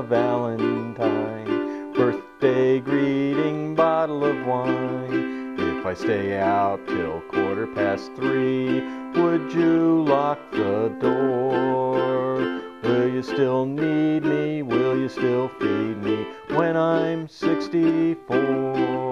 valentine, birthday greeting, bottle of wine. If I stay out till 3:15, would you lock the door? Will you still need me? Will you still feed me when I'm 64?